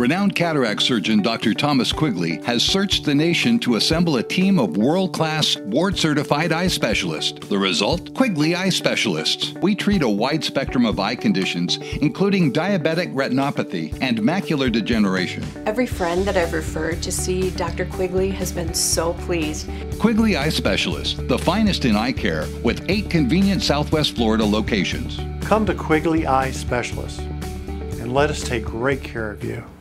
Renowned cataract surgeon Dr. Thomas Quigley has searched the nation to assemble a team of world-class, board-certified eye specialists. The result? Quigley Eye Specialists. We treat a wide spectrum of eye conditions, including diabetic retinopathy and macular degeneration. Every friend that I've referred to see Dr. Quigley has been so pleased. Quigley Eye Specialists, the finest in eye care, with 8 convenient Southwest Florida locations. Come to Quigley Eye Specialists and let us take great care of you.